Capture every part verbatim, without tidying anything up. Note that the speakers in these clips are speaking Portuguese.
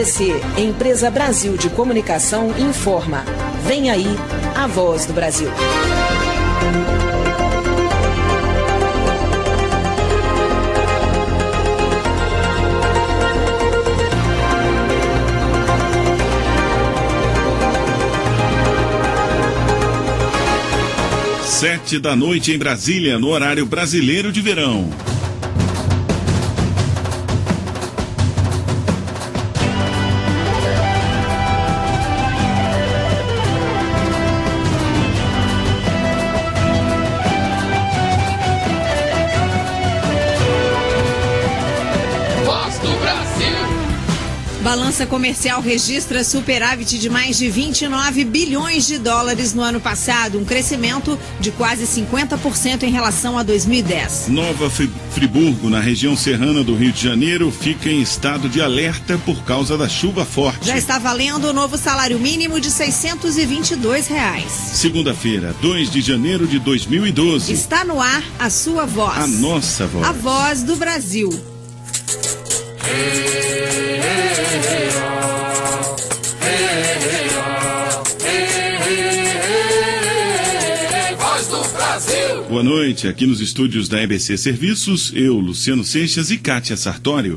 B C, Empresa Brasil de Comunicação, informa. Vem aí a Voz do Brasil. Sete da noite em Brasília, no horário brasileiro de verão. Balança comercial registra superávit de mais de vinte e nove bilhões de dólares no ano passado, um crescimento de quase cinquenta por cento em relação a dois mil e dez. Nova Friburgo, na região serrana do Rio de Janeiro, fica em estado de alerta por causa da chuva forte. Já está valendo o novo salário mínimo de seiscentos e vinte e dois reais. Segunda-feira, dois de janeiro de dois mil e doze. Está no ar a sua voz. A nossa voz. A voz do Brasil. Boa noite, aqui nos estúdios da E B C Serviços, eu, Luciano Seixas e Kátia Sartório.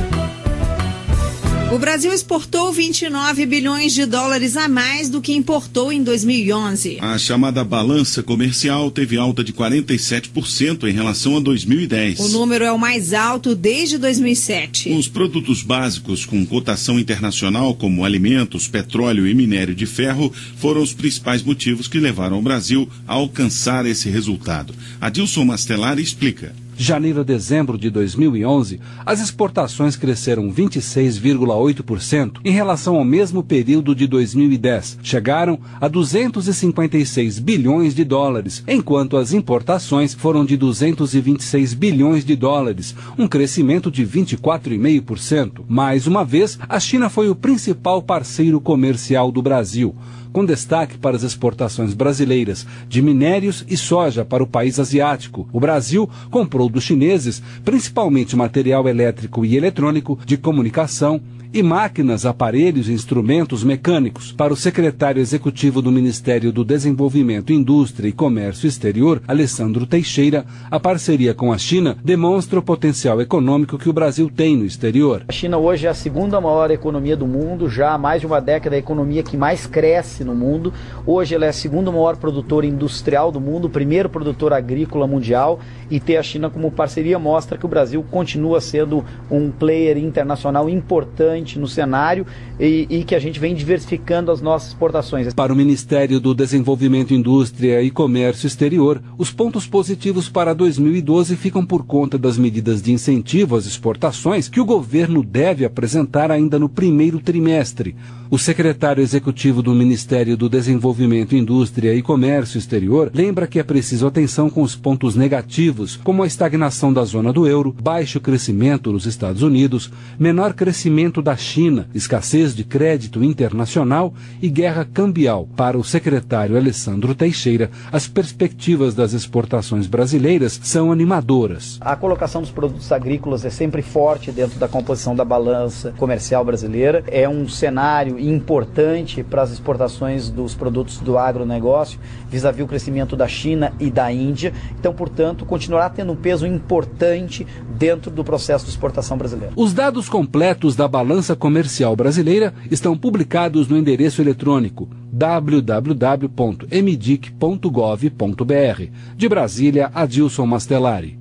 O Brasil exportou vinte e nove bilhões de dólares a mais do que importou em dois mil e onze. A chamada balança comercial teve alta de quarenta e sete por cento em relação a dois mil e dez. O número é o mais alto desde dois mil e sete. Os produtos básicos com cotação internacional, como alimentos, petróleo e minério de ferro, foram os principais motivos que levaram o Brasil a alcançar esse resultado. Adilson Mastelari explica. De janeiro a dezembro de dois mil e onze, as exportações cresceram vinte e seis vírgula oito por cento em relação ao mesmo período de dois mil e dez. Chegaram a duzentos e cinquenta e seis bilhões de dólares, enquanto as importações foram de duzentos e vinte e seis bilhões de dólares, um crescimento de vinte e quatro vírgula cinco por cento. Mais uma vez, a China foi o principal parceiro comercial do Brasil, com destaque para as exportações brasileiras de minérios e soja para o país asiático. O Brasil comprou dos chineses principalmente material elétrico e eletrônico, de comunicação e máquinas, aparelhos e instrumentos mecânicos. Para o secretário executivo do Ministério do Desenvolvimento, Indústria e Comércio Exterior, Alessandro Teixeira, a parceria com a China demonstra o potencial econômico que o Brasil tem no exterior. A China hoje é a segunda maior economia do mundo, já há mais de uma década é a economia que mais cresce no mundo. Hoje ela é a segunda maior produtora industrial do mundo, o primeiro produtor agrícola mundial, e ter a China como parceria mostra que o Brasil continua sendo um player internacional importante no cenário e, e que a gente vem diversificando as nossas exportações. Para o Ministério do Desenvolvimento, Indústria e Comércio Exterior, os pontos positivos para dois mil e doze ficam por conta das medidas de incentivo às exportações que o governo deve apresentar ainda no primeiro trimestre. O secretário executivo do Ministério do Desenvolvimento, Indústria e Comércio Exterior lembra que é preciso atenção com os pontos negativos, como a estagnação da zona do euro, baixo crescimento nos Estados Unidos, menor crescimento da China, escassez de crédito internacional e guerra cambial. Para o secretário Alessandro Teixeira, as perspectivas das exportações brasileiras são animadoras. A colocação dos produtos agrícolas é sempre forte dentro da composição da balança comercial brasileira. É um cenário importante para as exportações dos produtos do agronegócio, vis-à-vis o crescimento da China e da Índia. Então, portanto, continuará tendo um peso importante dentro do processo de exportação brasileiro. Os dados completos da balança comercial brasileira estão publicados no endereço eletrônico w w w ponto m d i c ponto gov ponto b r. De Brasília, Adilson Mastelari.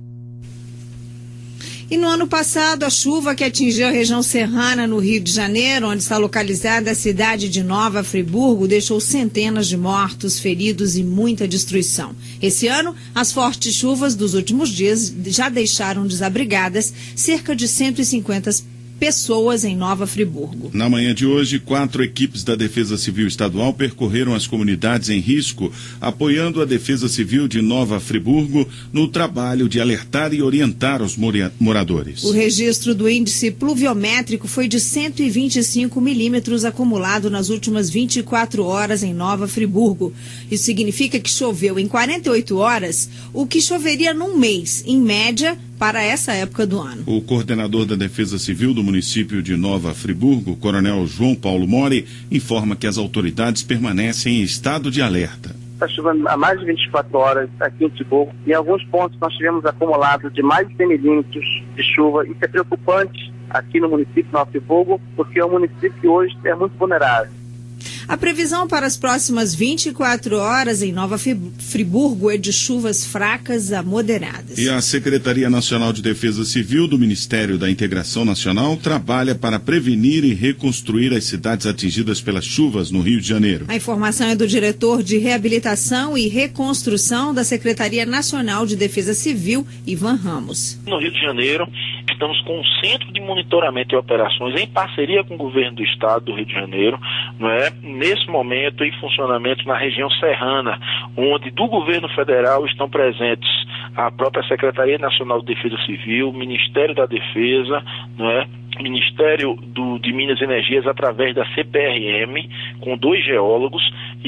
E no ano passado, a chuva que atingiu a região serrana no Rio de Janeiro, onde está localizada a cidade de Nova Friburgo, deixou centenas de mortos, feridos e muita destruição. Esse ano, as fortes chuvas dos últimos dias já deixaram desabrigadas cerca de cento e cinquenta pessoas em Nova Friburgo. Na manhã de hoje, quatro equipes da Defesa Civil Estadual percorreram as comunidades em risco, apoiando a Defesa Civil de Nova Friburgo no trabalho de alertar e orientar os moradores. O registro do índice pluviométrico foi de cento e vinte e cinco milímetros acumulado nas últimas vinte e quatro horas em Nova Friburgo. Isso significa que choveu em quarenta e oito horas o que choveria num mês, em média, para essa época do ano. O coordenador da Defesa Civil do município de Nova Friburgo, Coronel João Paulo Mori, informa que as autoridades permanecem em estado de alerta. Está chovendo há mais de vinte e quatro horas aqui em Friburgo. Em alguns pontos nós tivemos acumulado de mais de cem milímetros de chuva. Isso é preocupante aqui no município de Nova Friburgo, porque é um município que hoje é muito vulnerável. A previsão para as próximas vinte e quatro horas em Nova Friburgo é de chuvas fracas a moderadas. E a Secretaria Nacional de Defesa Civil do Ministério da Integração Nacional trabalha para prevenir e reconstruir as cidades atingidas pelas chuvas no Rio de Janeiro. A informação é do diretor de Reabilitação e Reconstrução da Secretaria Nacional de Defesa Civil, Ivan Ramos. No Rio de Janeiro, estamos com um centro de monitoramento e operações em parceria com o governo do estado do Rio de Janeiro, não é? Nesse momento em funcionamento na região serrana, onde do governo federal estão presentes a própria Secretaria Nacional de Defesa Civil, o Ministério da Defesa, não é? Ministério do, de Minas e Energias através da C P R M, com dois geólogos,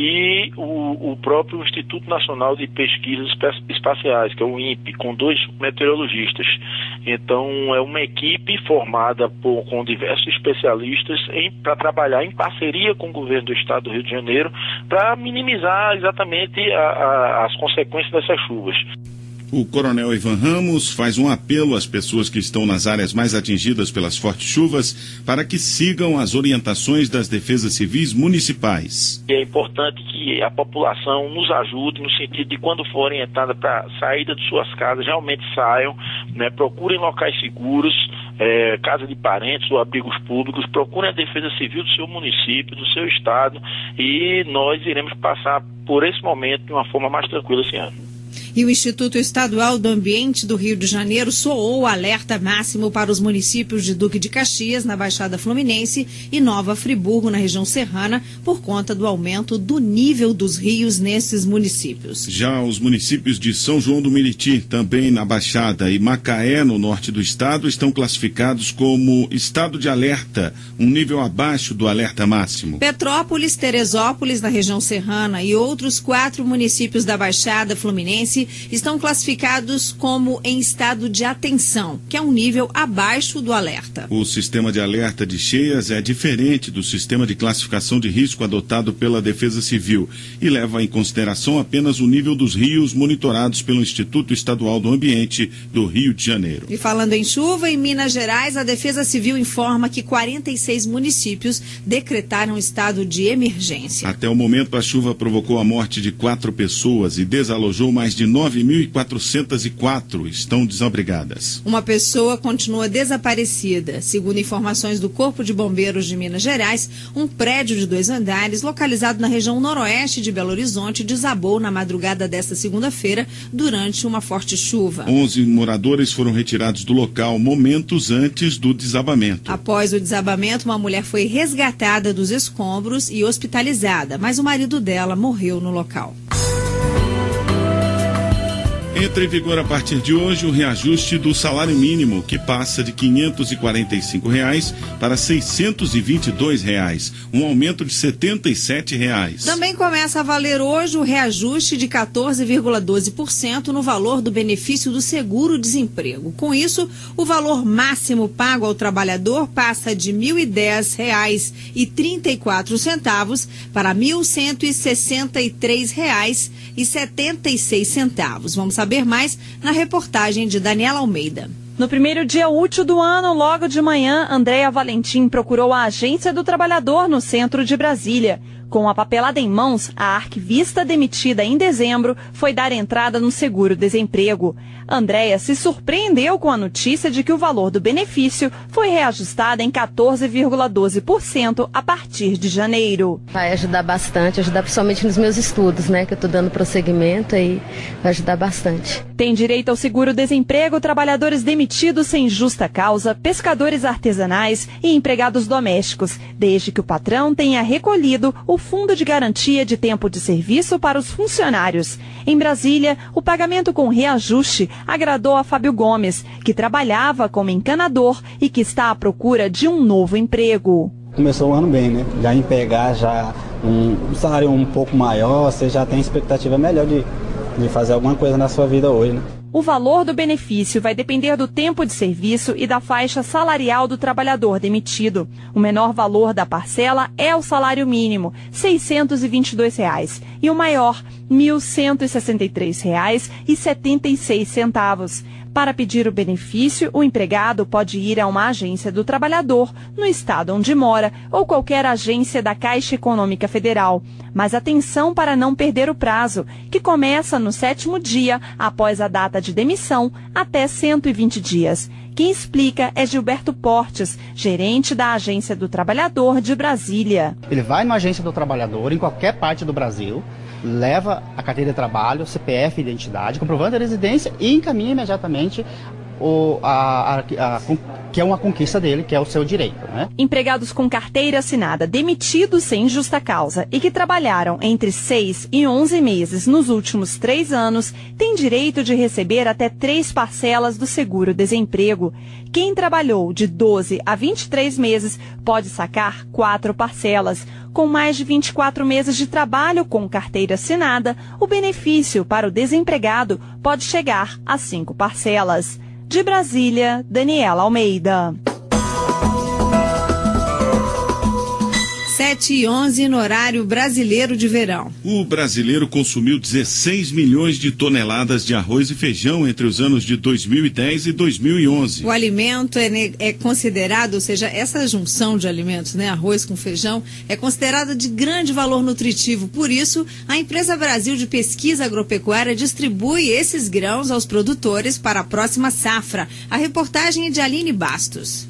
e o, o próprio Instituto Nacional de Pesquisas Espaciais, que é o I N P E, com dois meteorologistas. Então, é uma equipe formada por, com diversos especialistas para trabalhar em parceria com o governo do estado do Rio de Janeiro para minimizar exatamente a, a, as consequências dessas chuvas. O coronel Ivan Ramos faz um apelo às pessoas que estão nas áreas mais atingidas pelas fortes chuvas para que sigam as orientações das defesas civis municipais. É importante que a população nos ajude no sentido de quando for orientada para a saída de suas casas, realmente saiam, né, procurem locais seguros, é, casa de parentes ou abrigos públicos, procurem a defesa civil do seu município, do seu estado, e nós iremos passar por esse momento de uma forma mais tranquila esse ano. E o Instituto Estadual do Ambiente do Rio de Janeiro soou o alerta máximo para os municípios de Duque de Caxias, na Baixada Fluminense, e Nova Friburgo, na região serrana, por conta do aumento do nível dos rios nesses municípios. Já os municípios de São João do Meriti, também na Baixada, e Macaé, no norte do estado, estão classificados como estado de alerta, um nível abaixo do alerta máximo. Petrópolis, Teresópolis, na região serrana, e outros quatro municípios da Baixada Fluminense estão classificados como em estado de atenção, que é um nível abaixo do alerta. O sistema de alerta de cheias é diferente do sistema de classificação de risco adotado pela Defesa Civil e leva em consideração apenas o nível dos rios monitorados pelo Instituto Estadual do Ambiente do Rio de Janeiro. E falando em chuva, em Minas Gerais, a Defesa Civil informa que quarenta e seis municípios decretaram estado de emergência. Até o momento, a chuva provocou a morte de quatro pessoas e desalojou mais de nove mil quatrocentas e quatro estão desabrigadas. Uma pessoa continua desaparecida. Segundo informações do Corpo de Bombeiros de Minas Gerais, um prédio de dois andares, localizado na região noroeste de Belo Horizonte, desabou na madrugada desta segunda-feira durante uma forte chuva. onze moradores foram retirados do local momentos antes do desabamento. Após o desabamento, uma mulher foi resgatada dos escombros e hospitalizada, mas o marido dela morreu no local. Entra em vigor a partir de hoje o reajuste do salário mínimo, que passa de quinhentos e quarenta e cinco reais para seiscentos e vinte e dois reais, um aumento de setenta e sete reais. Também começa a valer hoje o reajuste de quatorze vírgula doze por cento no valor do benefício do seguro-desemprego. Com isso, o valor máximo pago ao trabalhador passa de mil e dez reais e trinta e quatro centavos para mil cento e sessenta e três reais e setenta e seis centavos. Vamos saber mais na reportagem de Daniela Almeida. No primeiro dia útil do ano, logo de manhã, Andréa Valentim procurou a Agência do Trabalhador no centro de Brasília. Com a papelada em mãos, a arquivista demitida em dezembro foi dar entrada no seguro-desemprego. Andréa se surpreendeu com a notícia de que o valor do benefício foi reajustado em quatorze vírgula doze por cento a partir de janeiro. Vai ajudar bastante, ajudar principalmente nos meus estudos, né, que eu estou dando prosseguimento, e vai ajudar bastante. Tem direito ao seguro-desemprego trabalhadores demitidos sem justa causa, pescadores artesanais e empregados domésticos, desde que o patrão tenha recolhido o Fundo de Garantia de Tempo de Serviço para os funcionários. Em Brasília, o pagamento com reajuste agradou a Fábio Gomes, que trabalhava como encanador e que está à procura de um novo emprego. Começou o ano bem, né? Já em pegar já um salário um pouco maior, você já tem expectativa melhor de, de fazer alguma coisa na sua vida hoje, né? O valor do benefício vai depender do tempo de serviço e da faixa salarial do trabalhador demitido. O menor valor da parcela é o salário mínimo, seiscentos e vinte e dois reais, e o maior, mil cento e sessenta e três reais e setenta e seis centavos. Para pedir o benefício, o empregado pode ir a uma agência do trabalhador, no estado onde mora, ou qualquer agência da Caixa Econômica Federal. Mas atenção para não perder o prazo, que começa no sétimo dia após a data de demissão, até cento e vinte dias. Quem explica é Gilberto Portes, gerente da Agência do Trabalhador de Brasília. Ele vai na Agência do Trabalhador, em qualquer parte do Brasil, leva a carteira de trabalho, C P F, identidade, comprovando a residência e encaminha imediatamente o, a, a, a, a, que é uma conquista dele, que é o seu direito, né? Empregados com carteira assinada demitidos sem justa causa e que trabalharam entre seis e onze meses nos últimos três anos têm direito de receber até três parcelas do seguro-desemprego. Quem trabalhou de doze a vinte e três meses pode sacar quatro parcelas. Com mais de vinte e quatro meses de trabalho com carteira assinada, o benefício para o desempregado pode chegar a cinco parcelas. De Brasília, Daniela Almeida. sete e onze no horário brasileiro de verão. O brasileiro consumiu dezesseis milhões de toneladas de arroz e feijão entre os anos de dois mil e dez e dois mil e onze. O alimento é, é considerado, ou seja, essa junção de alimentos, né, arroz com feijão, é considerada de grande valor nutritivo. Por isso, a Empresa Brasil de Pesquisa Agropecuária distribui esses grãos aos produtores para a próxima safra. A reportagem é de Aline Bastos.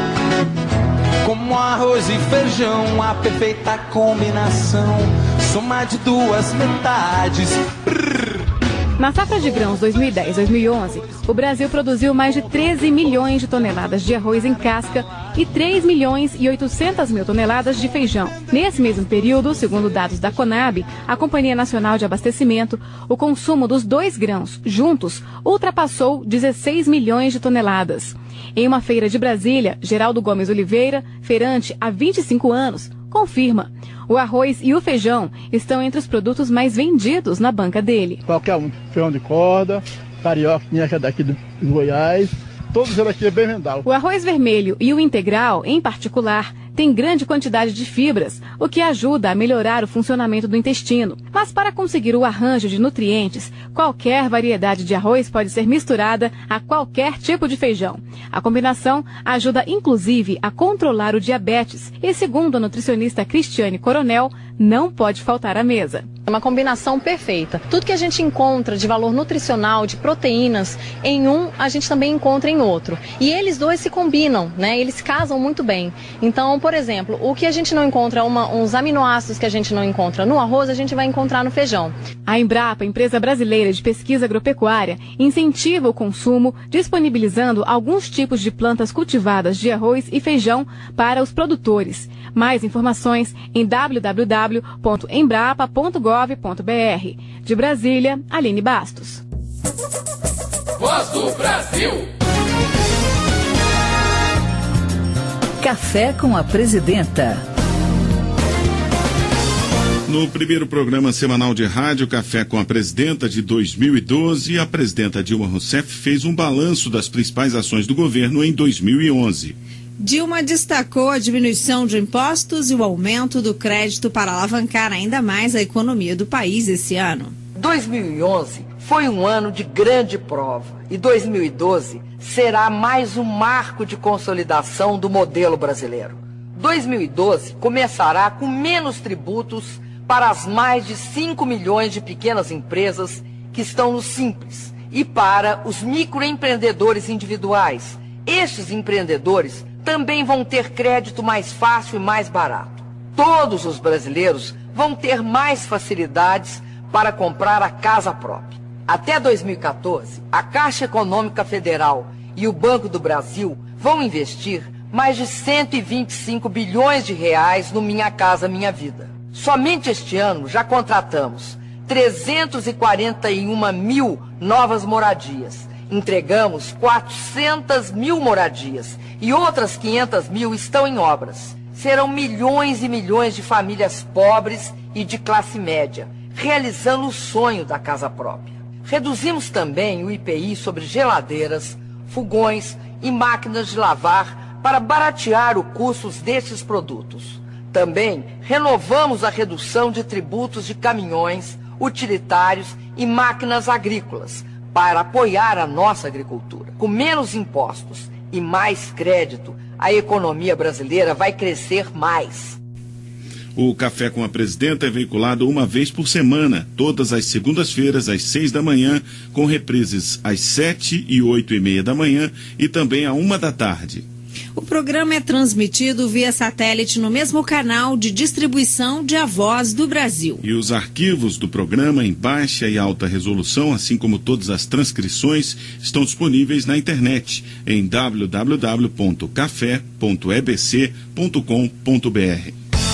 Como arroz e feijão, a perfeita combinação, soma de duas metades. Brrr. Na safra de grãos dois mil e dez a dois mil e onze, o Brasil produziu mais de treze milhões de toneladas de arroz em casca e três milhões e oitocentas mil toneladas de feijão. Nesse mesmo período, segundo dados da Conab, a Companhia Nacional de Abastecimento, o consumo dos dois grãos juntos ultrapassou dezesseis milhões de toneladas. Em uma feira de Brasília, Geraldo Gomes Oliveira, feirante há vinte e cinco anos, confirma. O arroz e o feijão estão entre os produtos mais vendidos na banca dele. Qualquer um, feijão de corda, carioca, daqui do Goiás, todos eles aqui é bem vendável. O arroz vermelho e o integral, em particular, tem grande quantidade de fibras, o que ajuda a melhorar o funcionamento do intestino. Mas para conseguir o arranjo de nutrientes, qualquer variedade de arroz pode ser misturada a qualquer tipo de feijão. A combinação ajuda inclusive a controlar o diabetes e, segundo a nutricionista Cristiane Coronel, não pode faltar à mesa. É uma combinação perfeita. Tudo que a gente encontra de valor nutricional, de proteínas, em um, a gente também encontra em outro. E eles dois se combinam, né? Eles casam muito bem. Então, por exemplo, o que a gente não encontra, uma, uns aminoácidos que a gente não encontra no arroz, a gente vai encontrar no feijão. A Embrapa, empresa brasileira de pesquisa agropecuária, incentiva o consumo, disponibilizando alguns tipos de plantas cultivadas de arroz e feijão para os produtores. Mais informações em w w w ponto embrapa ponto gov ponto b r. De Brasília, Aline Bastos. Voz do Brasil. Café com a Presidenta. No primeiro programa semanal de rádio Café com a Presidenta de dois mil e doze, a presidenta Dilma Rousseff fez um balanço das principais ações do governo em dois mil e onze. Dilma destacou a diminuição de impostos e o aumento do crédito para alavancar ainda mais a economia do país esse ano. dois mil e onze foi um ano de grande prova e dois mil e doze será mais um marco de consolidação do modelo brasileiro. dois mil e doze começará com menos tributos para as mais de cinco milhões de pequenas empresas que estão no Simples e para os microempreendedores individuais. Estes empreendedores também vão ter crédito mais fácil e mais barato. Todos os brasileiros vão ter mais facilidades para comprar a casa própria. Até dois mil e quatorze, a Caixa Econômica Federal e o Banco do Brasil vão investir mais de cento e vinte e cinco bilhões de reais no Minha Casa Minha Vida. Somente este ano já contratamos trezentos e quarenta e uma mil novas moradias. Entregamos quatrocentas mil moradias e outras quinhentas mil estão em obras. Serão milhões e milhões de famílias pobres e de classe média, realizando o sonho da casa própria. Reduzimos também o I P I sobre geladeiras, fogões e máquinas de lavar para baratear os custos destes produtos. Também renovamos a redução de tributos de caminhões, utilitários e máquinas agrícolas para apoiar a nossa agricultura. Com menos impostos e mais crédito, a economia brasileira vai crescer mais. O Café com a Presidenta é veiculado uma vez por semana, todas as segundas-feiras, às seis da manhã, com reprises às sete e oito e meia da manhã e também à uma da tarde. O programa é transmitido via satélite no mesmo canal de distribuição de A Voz do Brasil. E os arquivos do programa em baixa e alta resolução, assim como todas as transcrições, estão disponíveis na internet em w w w ponto café ponto e b c ponto com ponto b r.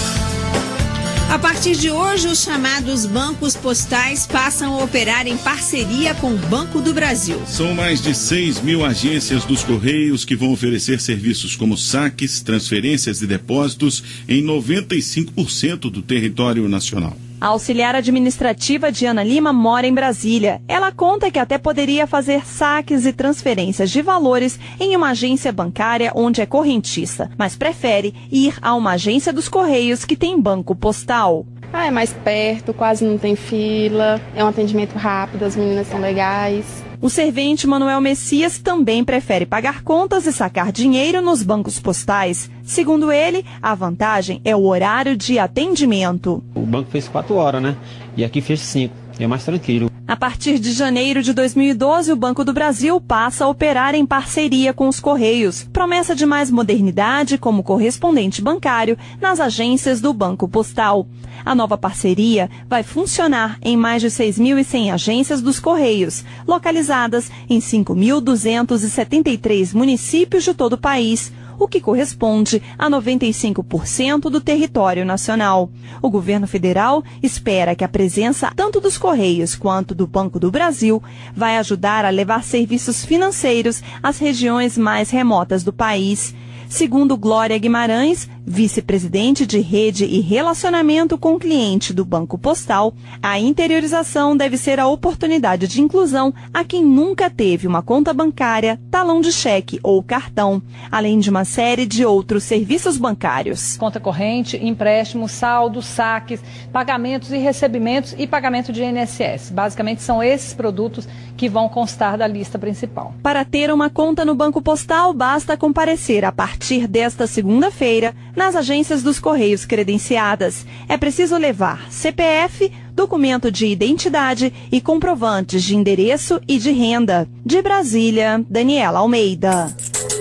A partir de hoje, os chamados bancos postais passam a operar em parceria com o Banco do Brasil. São mais de seis mil agências dos Correios que vão oferecer serviços como saques, transferências e depósitos em noventa e cinco por cento do território nacional. A auxiliar administrativa Diana Lima mora em Brasília. Ela conta que até poderia fazer saques e transferências de valores em uma agência bancária onde é correntista, mas prefere ir a uma agência dos Correios que tem banco postal. Ah, é mais perto, quase não tem fila, é um atendimento rápido, as meninas são legais. O servente Manuel Messias também prefere pagar contas e sacar dinheiro nos bancos postais. Segundo ele, a vantagem é o horário de atendimento. O banco fez quatro horas, né? E aqui fez cinco. É mais tranquilo. A partir de janeiro de dois mil e doze, o Banco do Brasil passa a operar em parceria com os Correios. Promessa de mais modernidade como correspondente bancário nas agências do Banco Postal. A nova parceria vai funcionar em mais de seis mil e cem agências dos Correios, localizadas em cinco mil duzentos e setenta e três municípios de todo o país, o que corresponde a noventa e cinco por cento do território nacional. O governo federal espera que a presença tanto dos Correios quanto do Banco do Brasil vai ajudar a levar serviços financeiros às regiões mais remotas do país. Segundo Glória Guimarães, vice-presidente de Rede e Relacionamento com o Cliente do Banco Postal, a interiorização deve ser a oportunidade de inclusão a quem nunca teve uma conta bancária, talão de cheque ou cartão, além de uma série de outros serviços bancários. Conta corrente, empréstimo, saldo, saques, pagamentos e recebimentos e pagamento de I N S S. Basicamente são esses produtos que vão constar da lista principal. Para ter uma conta no Banco Postal, basta comparecer a partir desta segunda-feira nas agências dos Correios credenciadas. É preciso levar C P F, documento de identidade e comprovantes de endereço e de renda. De Brasília, Daniela Almeida.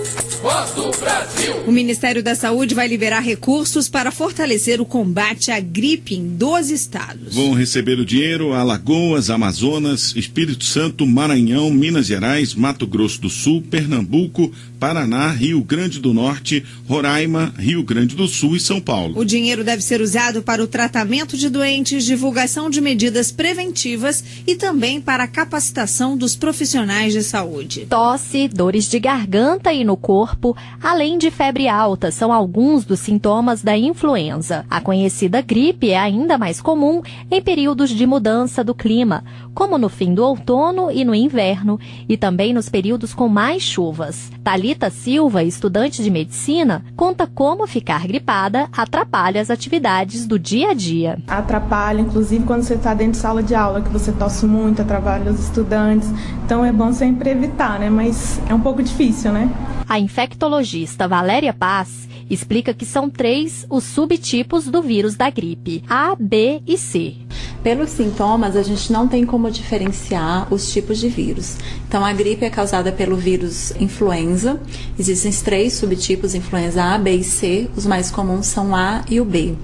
Voz do Brasil. O Ministério da Saúde vai liberar recursos para fortalecer o combate à gripe em doze estados. Vão receber o dinheiro Alagoas, Amazonas, Espírito Santo, Maranhão, Minas Gerais, Mato Grosso do Sul, Pernambuco, Paraná, Rio Grande do Norte, Roraima, Rio Grande do Sul e São Paulo. O dinheiro deve ser usado para o tratamento de doentes, divulgação de medidas preventivas e também para a capacitação dos profissionais de saúde. Tosse, dores de garganta e no corpo, além de febre alta, são alguns dos sintomas da influenza. A conhecida gripe é ainda mais comum em períodos de mudança do clima, como no fim do outono e no inverno, e também nos períodos com mais chuvas. Thalita Silva, estudante de medicina, conta como ficar gripada atrapalha as atividades do dia a dia. Atrapalha, inclusive quando você está dentro de sala de aula, que você tosse muito, atrapalha os estudantes. Então é bom sempre evitar, né? Mas é um pouco difícil, né? A infectologista Valéria Paz explica que são três os subtipos do vírus da gripe, A, B e C. Pelos sintomas, a gente não tem como diferenciar os tipos de vírus. Então, a gripe é causada pelo vírus influenza. Existem três subtipos, influenza A, B e C. Os mais comuns são o A e o B.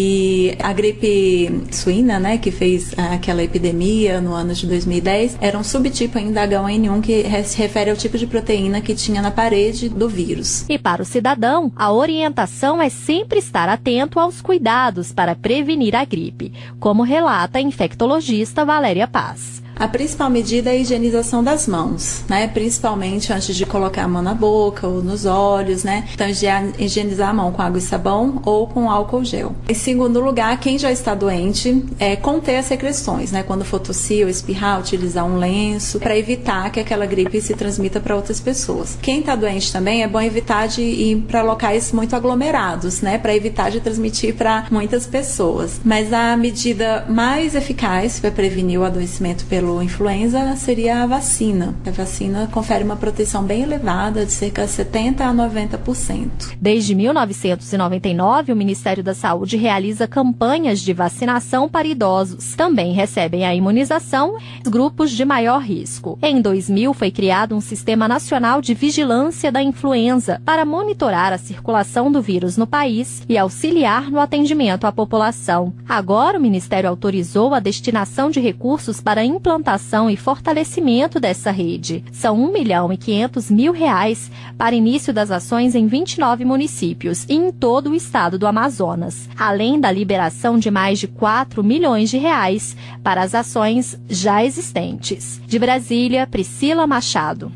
E a gripe suína, né, que fez aquela epidemia no ano de dois mil e dez, era um subtipo ainda H um N um que se refere ao tipo de proteína que tinha na parede do vírus. E para o cidadão, a orientação é sempre estar atento aos cuidados para prevenir a gripe, como relata a infectologista Valéria Paz. A principal medida é a higienização das mãos, né? Principalmente antes de colocar a mão na boca ou nos olhos, né? Então, higienizar a mão com água e sabão ou com álcool gel. Em segundo lugar, quem já está doente, é conter as secreções, né? Quando for tossir ou espirrar, utilizar um lenço para evitar que aquela gripe se transmita para outras pessoas. Quem está doente também é bom evitar de ir para locais muito aglomerados, né? Para evitar de transmitir para muitas pessoas. Mas a medida mais eficaz para prevenir o adoecimento pelo influenza seria a vacina. A vacina confere uma proteção bem elevada, de cerca de setenta a noventa por cento. Desde mil novecentos e noventa e nove, o Ministério da Saúde realiza campanhas de vacinação para idosos. Também recebem a imunização grupos de maior risco. Em dois mil, foi criado um Sistema Nacional de Vigilância da Influenza para monitorar a circulação do vírus no país e auxiliar no atendimento à população. Agora, o Ministério autorizou a destinação de recursos para a implantação e fortalecimento dessa rede. São um milhão e quinhentos mil reais para início das ações em vinte e nove municípios e em todo o estado do Amazonas, além da liberação de mais de quatro milhões de reais para as ações já existentes. De Brasília, Priscila Machado.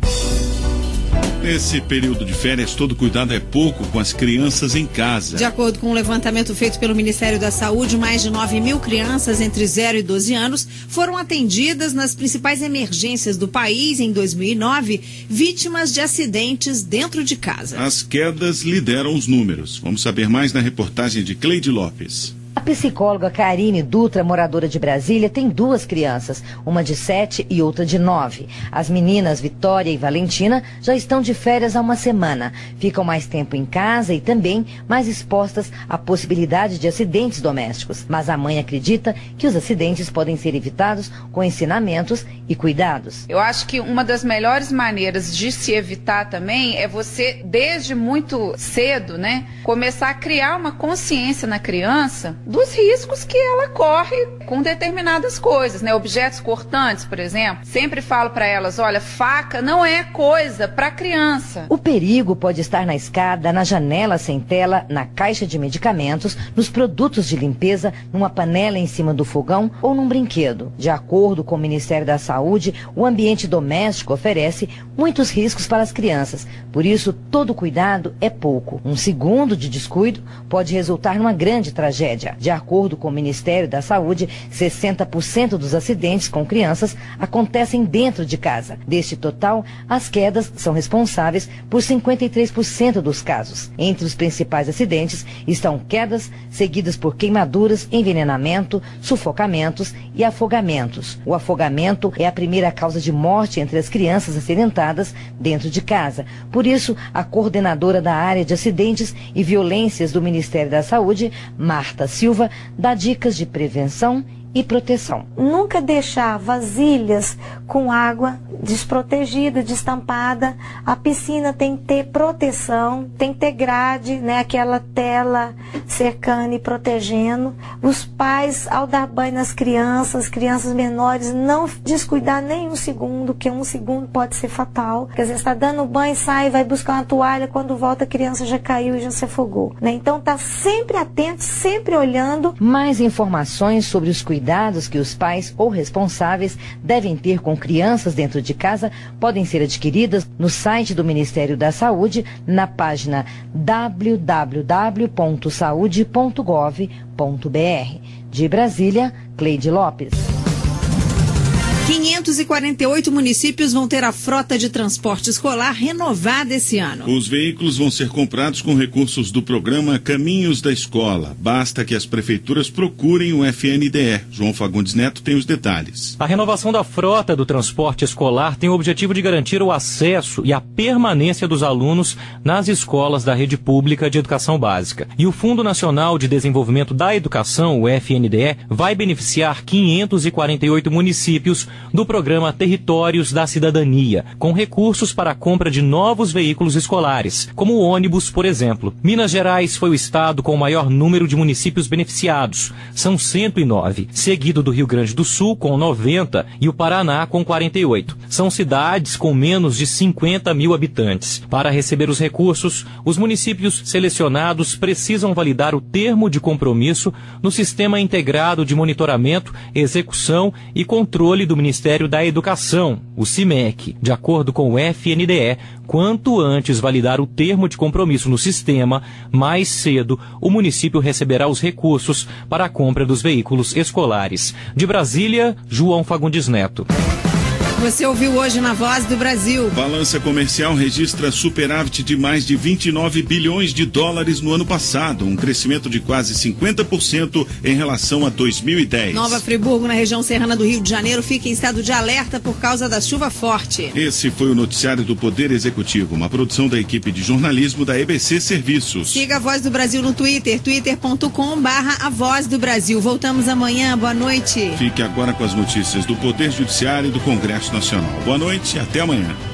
Nesse período de férias, todo cuidado é pouco com as crianças em casa. De acordo com um levantamento feito pelo Ministério da Saúde, mais de nove mil crianças entre zero e doze anos foram atendidas nas principais emergências do país em dois mil e nove, vítimas de acidentes dentro de casa. As quedas lideram os números. Vamos saber mais na reportagem de Cleide Lopes. A psicóloga Karine Dutra, moradora de Brasília, tem duas crianças, uma de sete e outra de nove. As meninas Vitória e Valentina já estão de férias há uma semana. Ficam mais tempo em casa e também mais expostas à possibilidade de acidentes domésticos. Mas a mãe acredita que os acidentes podem ser evitados com ensinamentos e cuidados. Eu acho que uma das melhores maneiras de se evitar também é você, desde muito cedo, né, começar a criar uma consciência na criança dos riscos que ela corre com determinadas coisas, né? Objetos cortantes, por exemplo. Sempre falo para elas, olha, faca não é coisa para criança. O perigo pode estar na escada, na janela sem tela, na caixa de medicamentos, nos produtos de limpeza, numa panela em cima do fogão ou num brinquedo. De acordo com o Ministério da Saúde, o ambiente doméstico oferece muitos riscos para as crianças. Por isso, todo cuidado é pouco. Um segundo de descuido pode resultar numa grande tragédia. De acordo com o Ministério da Saúde, sessenta por cento dos acidentes com crianças acontecem dentro de casa. Deste total, as quedas são responsáveis por cinquenta e três por cento dos casos. Entre os principais acidentes estão quedas, seguidas por queimaduras, envenenamento, sufocamentos e afogamentos. O afogamento é a primeira causa de morte entre as crianças acidentadas dentro de casa. Por isso, a coordenadora da área de acidentes e violências do Ministério da Saúde, Marta Silva, dá dicas de prevenção e proteção. Nunca deixar vasilhas com água desprotegida, destampada. A piscina tem que ter proteção, tem que ter grade, né? Aquela tela cercando e protegendo. Os pais, ao dar banho nas crianças, crianças menores, não descuidar nem um segundo, que um segundo pode ser fatal. Quer dizer, está dando banho, sai, vai buscar uma toalha, quando volta a criança já caiu e já se afogou, né? Então tá sempre atento, sempre olhando. Mais informações sobre os cuidados Cuidados que os pais ou responsáveis devem ter com crianças dentro de casa podem ser adquiridas no site do Ministério da Saúde, na página w w w ponto saúde ponto gov ponto b r. De Brasília, Cleide Lopes. quinhentos e quarenta e oito municípios vão ter a frota de transporte escolar renovada esse ano. Os veículos vão ser comprados com recursos do programa Caminhos da Escola. Basta que as prefeituras procurem o F N D E. João Fagundes Neto tem os detalhes. A renovação da frota do transporte escolar tem o objetivo de garantir o acesso e a permanência dos alunos nas escolas da rede pública de educação básica. E o Fundo Nacional de Desenvolvimento da Educação, o F N D E, vai beneficiar quinhentos e quarenta e oito municípios do programa Territórios da Cidadania, com recursos para a compra de novos veículos escolares, como o ônibus, por exemplo. Minas Gerais foi o estado com o maior número de municípios beneficiados, são cento e nove, seguido do Rio Grande do Sul, com noventa, e o Paraná, com quarenta e oito. São cidades com menos de cinquenta mil habitantes. Para receber os recursos, os municípios selecionados precisam validar o termo de compromisso no Sistema Integrado de Monitoramento, Execução e Controle do Ministério da Educação, o CIMEC. De acordo com o F N D E, quanto antes validar o termo de compromisso no sistema, mais cedo o município receberá os recursos para a compra dos veículos escolares. De Brasília, João Fagundes Neto. Você ouviu hoje na Voz do Brasil. Balança comercial registra superávit de mais de vinte e nove bilhões de dólares no ano passado, um crescimento de quase cinquenta por cento em relação a dois mil e dez. Nova Friburgo, na região serrana do Rio de Janeiro, fica em estado de alerta por causa da chuva forte. Esse foi o noticiário do Poder Executivo, uma produção da equipe de jornalismo da E B C Serviços. Siga a Voz do Brasil no Twitter, twitter ponto com barra a Voz do Brasil. Voltamos amanhã, boa noite. Fique agora com as notícias do Poder Judiciário e do Congresso Nacional. Boa noite e até amanhã.